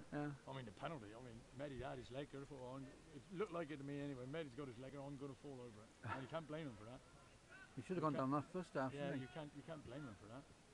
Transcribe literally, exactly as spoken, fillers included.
Yeah. I mean, the penalty, I mean, Mehdi had his leg, could have thought, it looked like it to me anyway. Mehdi's got his leg and I'm going to fall over it. And you can't blame him for that. He should have You gone can't, down that first half, yeah, shouldn't he? you can't, you can't blame him for that.